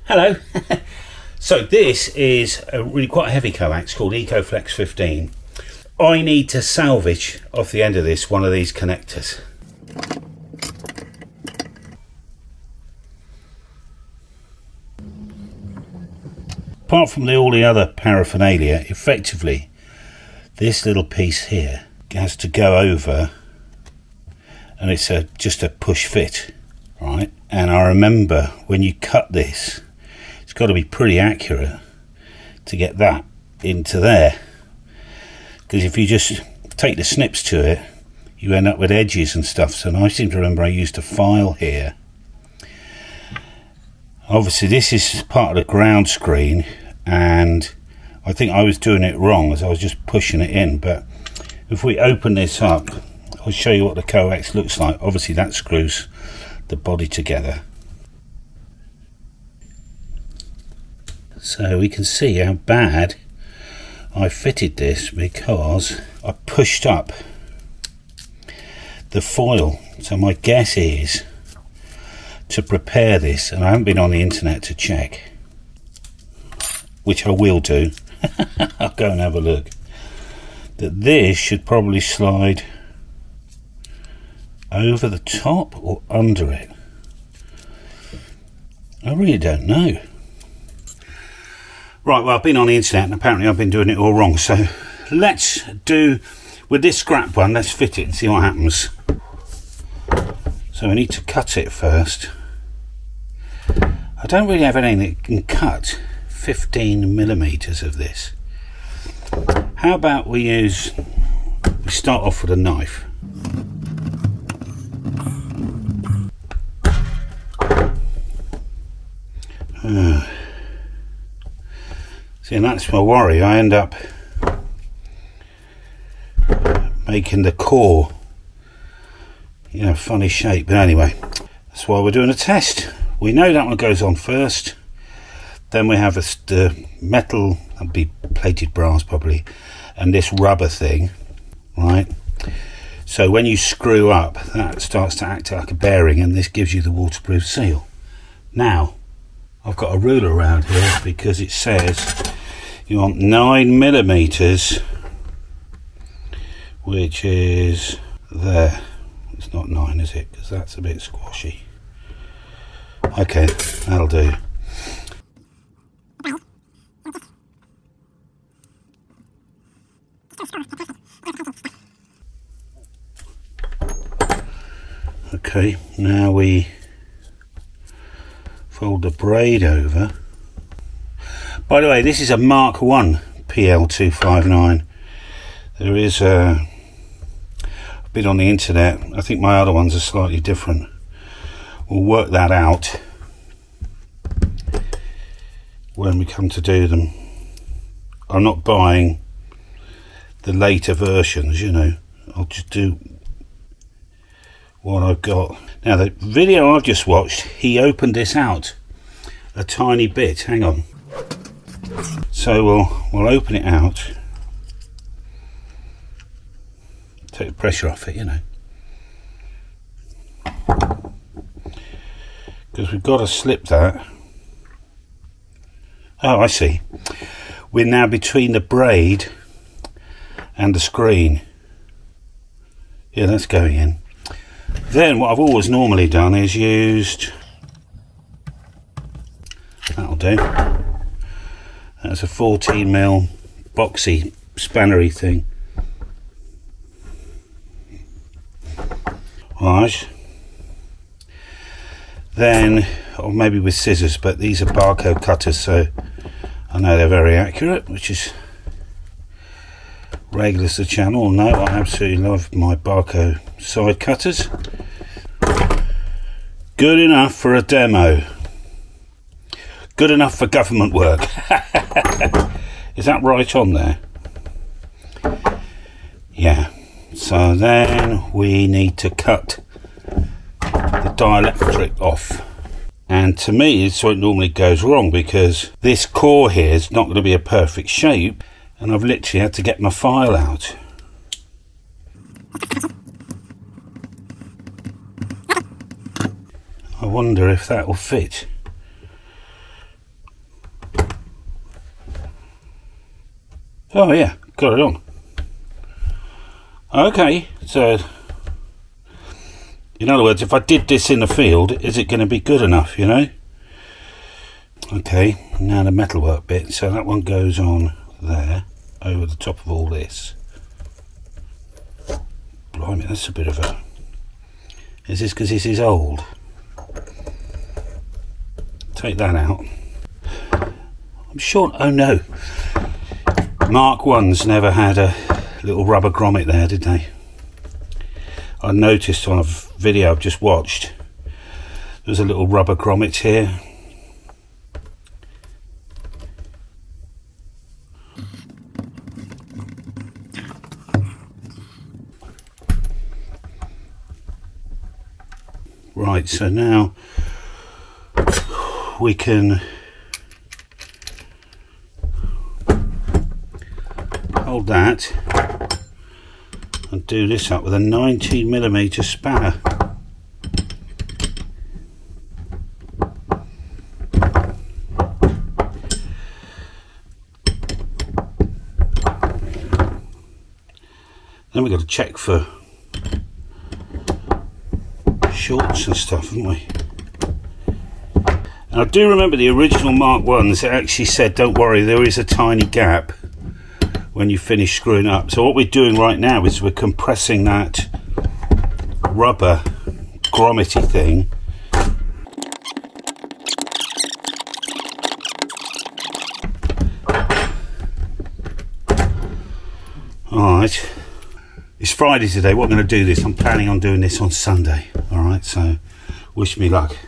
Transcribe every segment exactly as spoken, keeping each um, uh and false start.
Hello. So this is a really quite a heavy coax called Ecoflex fifteen. I need to salvage off the end of this one of these connectors. Apart from the, all the other paraphernalia, effectively this little piece here has to go over, and it's a just a push fit, right? And I remember when you cut this, it's got to be pretty accurate to get that into there, because if you just take the snips to it, you end up with edges and stuff. So I seem to remember I used a file here. Obviously this is part of the ground screen, and I think I was doing it wrong as I was just pushing it in. But if we open this up, I'll show you what the coax looks like. Obviously that screws the body together, so we can see how bad I fitted this, because I pushed up the foil. So my guess is, to prepare this, and I haven't been on the internet to check, which I will do, I'll go and have a look, that this should probably slide over the top or under it. I really don't know. Right, well, I've been on the internet and apparently I've been doing it all wrong. So let's do, with this scrap one, let's fit it and see what happens. So we need to cut it first. I don't really have anything that can cut fifteen millimeters of this. How about we use, we start off with a knife. Uh, see, and that's my worry. I end up making the core, you know, funny shape. But anyway, that's why we're doing a test. We know that one goes on first. Then we have a, the metal, that'd be plated brass probably, and this rubber thing, right? So when you screw up, that starts to act like a bearing, and this gives you the waterproof seal. Now, I've got a ruler around here because it says you want nine millimeters, which is there. It's not nine, is it? Because that's a bit squashy. Okay, that'll do. Okay, now we fold the braid over. By the way, this is a Mark one P L two fifty-nine. There is a, a bit on the internet. I think my other ones are slightly different. We'll work that out when we come to do them. I'm not buying the later versions, you know. I'll just do what I've got. Now, the video I've just watched, he opened this out a tiny bit. Hang on. So we'll we'll open it out. Take the pressure off it, you know. Because we've got to slip that. Oh, I see. We're now between the braid and the screen. Yeah, that's going in. Then what I've always normally done is used, that'll do, that's a fourteen mil boxy spannery thing. Right. Then, or maybe with scissors, but these are barcode cutters, so I know they're very accurate, which is regulars to the channel know I absolutely love my barcode side cutters. Good enough for a demo. Good enough for government work. Is that right on there? Yeah. So then we need to cut the dielectric off. And to me, it's what normally goes wrong, because this core here is not going to be a perfect shape, and I've literally had to get my file out. I wonder if that will fit. Oh yeah, got it on. Okay, so in other words, if I did this in the field, is it going to be good enough, you know? Okay, now the metalwork bit. So that one goes on there, over the top of all this. Blimey, that's a bit of a... Is this because this is old? Take that out. I'm sure... Oh no. Mark ones never had a little rubber grommet there, did they? I noticed on a video I've just watched, there's a little rubber grommet here. Right, so now we can hold that and do this up with a nineteen millimeter spanner. Then we've got to check for shorts and stuff, haven't we? And I do remember the original Mark ones that actually said, don't worry, there is a tiny gap when you finish screwing up. So what we're doing right now is we're compressing that rubber grommety thing alright. It's Friday today. What I'm going to do this, I'm planning on doing this on Sunday. Alright, so wish me luck.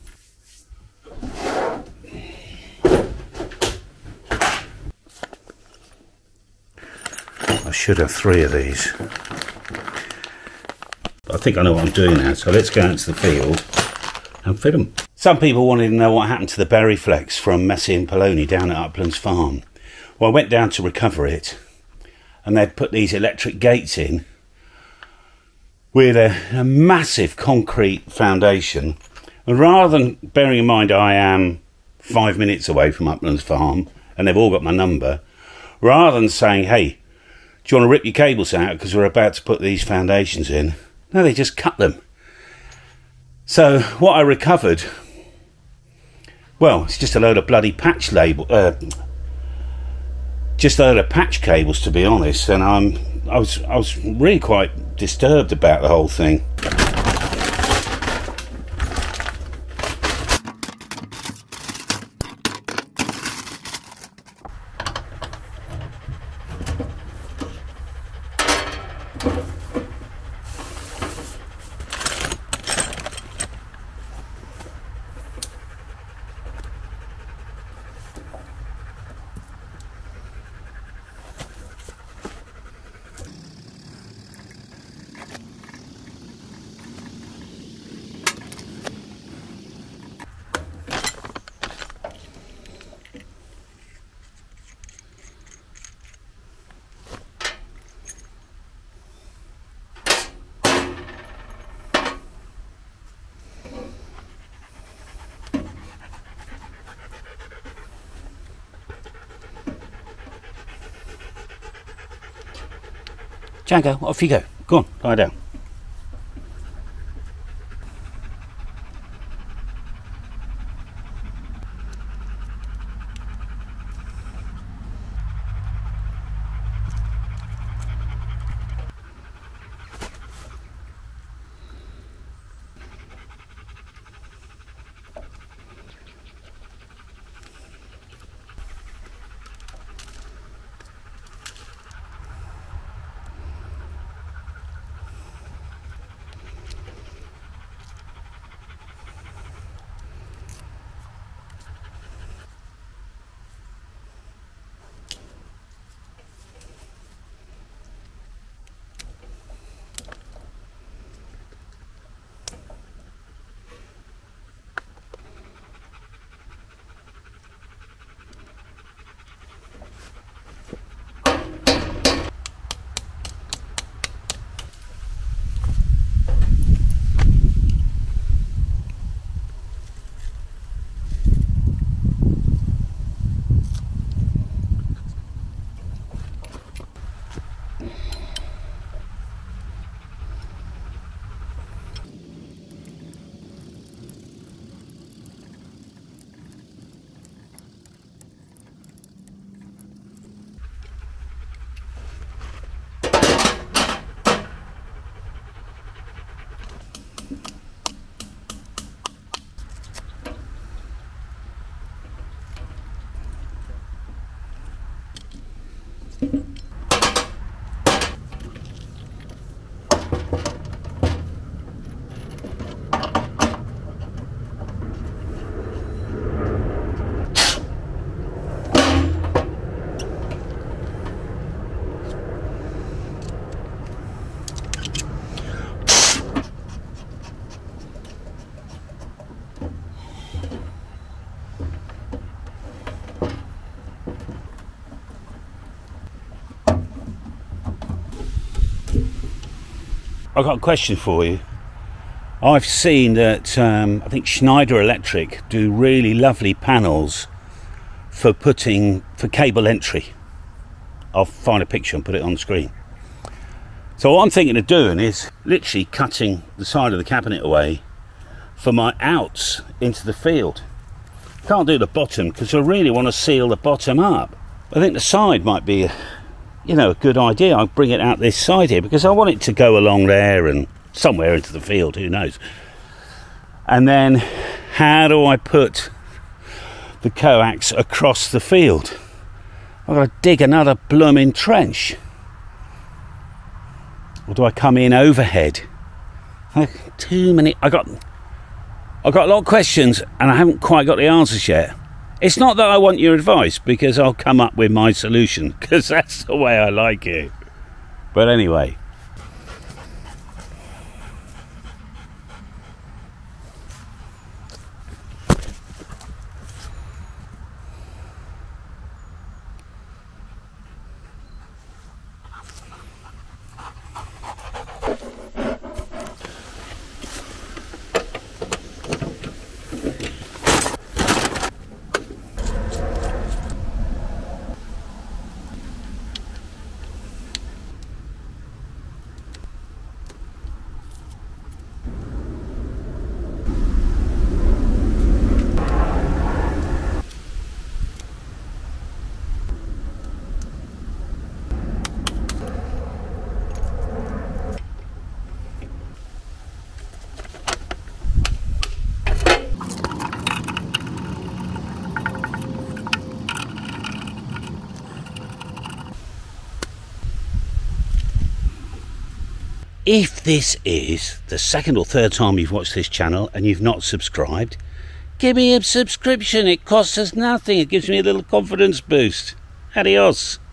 I should have three of these. But I think I know what I'm doing now, so let's go out to the field and fit them. Some people wanted to know what happened to the berry flex from Messi and Paolini down at Uplands Farm. Well, I went down to recover it, and they'd put these electric gates in with a, a massive concrete foundation. And rather than, bearing in mind I am five minutes away from Uplands Farm and they've all got my number, rather than saying, hey, do you want to rip your cables out because we're about to put these foundations in, no, they just cut them. So what I recovered, well, it's just a load of bloody patch label, uh, just a load of patch cables, to be honest, and um, I was I was really quite disturbed about the whole thing. Django, off you go. Go on, lie down. I've got a question for you. I've seen that um, I think Schneider Electric do really lovely panels for putting for cable entry. I'll find a picture and put it on the screen. So what I'm thinking of doing is literally cutting the side of the cabinet away for my outs into the field. Can't do the bottom because I really want to seal the bottom up. I think the side might be a, you know, a good idea. I'll bring it out this side here because I want it to go along there and somewhere into the field, who knows. And then how do I put the coax across the field? I've got to dig another blooming trench. Or do I come in overhead? Too many. I got I've got a lot of questions and I haven't quite got the answers yet. It's not that I want your advice, because I'll come up with my solution, because that's the way I like it. But anyway. If this is the second or third time you've watched this channel and you've not subscribed, give me a subscription. It costs us nothing. It gives me a little confidence boost. Adios.